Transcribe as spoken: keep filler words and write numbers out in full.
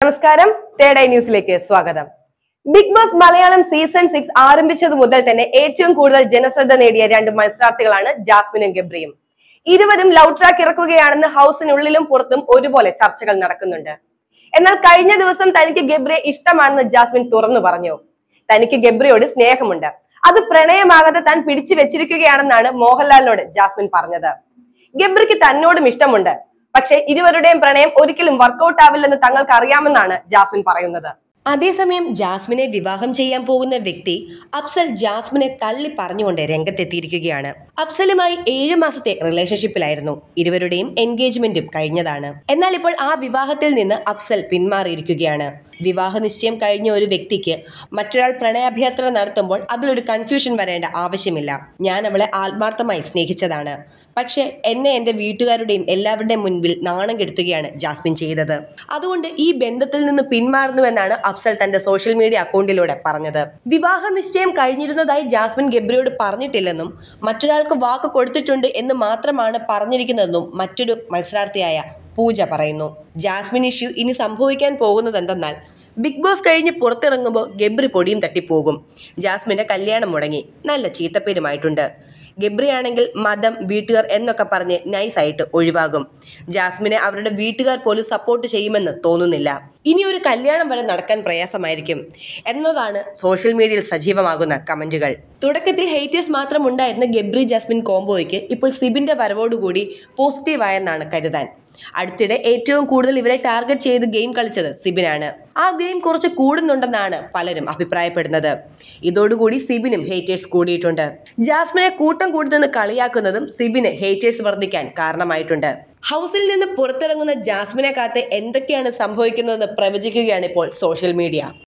നമസ്കാരം, third eye ന്യൂസിലേക്ക് സ്വാഗതം. Bigg Boss Malayalam season six ആരംഭിച്ചതു മുതൽ തന്നെ ഏറ്റവും കൂടുതൽ ജനശ്രദ്ധ നേടിയ രണ്ട് മത്സരാർത്ഥികളാണ് ജാസ്മിനും ഗബ്രിയും. ഇരുവരും ലവ് ട്രാക്ക് ഇറക്കുകയാണെന്ന് ഹൗസിനുള്ളിലും പുറത്തും ഒരുപോലെ ചർച്ചകൾ നടക്കുന്നുണ്ട്. എന്നാൽ കഴിഞ്ഞ ദിവസം തനിക്ക് ഗബ്രിയെ ഇഷ്ടമാണെന്ന് ജാസ്മിൻ തുറന്നു പറഞ്ഞു. തനിക്ക് ഗബ്രിയോട് സ്നേഹമുണ്ട്, അത് പ്രണയമാകാതെ താൻ പിടിച്ചു വെച്ചിരിക്കുകയാണെന്നാണ് മോഹൻലാലിനോട് ജാസ്മിൻ പറഞ്ഞത്. ഗബ്രിക്ക് തന്നോടും ഇഷ്ടമുണ്ട്, പക്ഷേ ഇരുവരുടെയും പ്രണയം ഒരിക്കലും വർക്കൗട്ട് ആവില്ലെന്ന് തങ്ങൾക്ക് അറിയാമെന്നാണ് ജാസ്മിൻ പറയുന്നത്. അതേസമയം ജാസ്മിനെ വിവാഹം ചെയ്യാൻ പോകുന്ന വ്യക്തി അഫ്സൽ ജാസ്മിനെ തള്ളി പറഞ്ഞുകൊണ്ട് രംഗത്തെത്തിയിരിക്കുകയാണ്. അഫ്സലുമായി ഏഴു മാസത്തെ റിലേഷൻഷിപ്പിലായിരുന്നു. ഇരുവരുടെയും എൻഗേജ്മെന്റും കഴിഞ്ഞതാണ്. എന്നാൽ ഇപ്പോൾ ആ വിവാഹത്തിൽ നിന്ന് അഫ്സൽ പിന്മാറിയിരിക്കുകയാണ്. വിവാഹ നിശ്ചയം കഴിഞ്ഞ ഒരു വ്യക്തിക്ക് മറ്റൊരാൾ പ്രണയാഭ്യർത്ഥന നടത്തുമ്പോൾ അതിലൊരു കൺഫ്യൂഷൻ വരേണ്ട ആവശ്യമില്ല. ഞാൻ അവളെ ആത്മാർത്ഥമായി സ്നേഹിച്ചതാണ്, പക്ഷെ എന്നെ എൻ്റെ വീട്ടുകാരുടെയും എല്ലാവരുടെയും മുൻപിൽ നാണം കെടുത്തുകയാണ് ജാസ്മിൻ ചെയ്തത്. അതുകൊണ്ട് ഈ ബന്ധത്തിൽ നിന്ന് പിന്മാറുന്നുവെന്നാണ് അഫ്സൽ തന്റെ സോഷ്യൽ മീഡിയ അക്കൗണ്ടിലൂടെ പറഞ്ഞത്. വിവാഹ നിശ്ചയം കഴിഞ്ഞിരുന്നതായി ജാസ്മിൻ ഗബ്രിയോട് പറഞ്ഞിട്ടില്ലെന്നും മറ്റൊരാൾക്ക് വാക്ക് കൊടുത്തിട്ടുണ്ട് എന്ന് മാത്രമാണ് പറഞ്ഞിരിക്കുന്നതെന്നും മറ്റൊരു മത്സരാർത്ഥിയായ പൂജ പറയുന്നു. ജാസ്മിൻ ഇഷ്യൂ ഇനി സംഭവിക്കാൻ പോകുന്നത് എന്തെന്നാൽ ബിഗ് ബോസ് കഴിഞ്ഞ് പുറത്തിറങ്ങുമ്പോൾ ഗബ്രി പൊടിയും തട്ടിപ്പോകും. ജാസ്മിന്റെ കല്യാണം മുടങ്ങി, നല്ല ചീത്തപ്പേരുമായിട്ടുണ്ട്. ഗബ്രി ആണെങ്കിൽ മതം, വീട്ടുകാർ എന്നൊക്കെ പറഞ്ഞ് നൈസായിട്ട് ഒഴിവാകും. ജാസ്മിനെ അവരുടെ വീട്ടുകാർ പോലും സപ്പോർട്ട് ചെയ്യുമെന്ന് തോന്നുന്നില്ല. ഇനി ഒരു കല്യാണം വരെ നടക്കാൻ പ്രയാസമായിരിക്കും എന്നതാണ് സോഷ്യൽ മീഡിയയിൽ സജീവമാകുന്ന കമന്റുകൾ. തുടക്കത്തിൽ ഹേറ്റേഴ്സ് മാത്രം ഉണ്ടായിരുന്ന ഗബ്രി ജാസ്മിൻ കോംബോയ്ക്ക് ഇപ്പോൾ സിബിന്റെ വരവോടുകൂടി പോസിറ്റീവായെന്നാണ് കരുതാൻ. അടുത്തിടെ ഏറ്റവും കൂടുതൽ ഇവരെ ടാർഗറ്റ് ചെയ്ത് ഗെയിം കളിച്ചത് സിബിനാണ്. ആ ഗെയിം കുറച്ച് കൂടുന്നുണ്ടെന്നാണ് പലരും അഭിപ്രായപ്പെടുന്നത്. ഇതോടുകൂടി സിബിനും ഹേറ്റേഴ്സ് കൂടിയിട്ടുണ്ട്. ജാസ്മിനെ കൂട്ടം കൂടുതൽ കളിയാക്കുന്നതും സിബിന് ഹേറ്റേഴ്സ് വർദ്ധിക്കാൻ കാരണമായിട്ടുണ്ട്. ഹൗസിൽ നിന്ന് പുറത്തിറങ്ങുന്ന ജാസ്മിനെ കാത്ത് എന്തൊക്കെയാണ് സംഭവിക്കുന്നതെന്ന് പ്രവചിക്കുകയാണ് ഇപ്പോൾ സോഷ്യൽ മീഡിയ.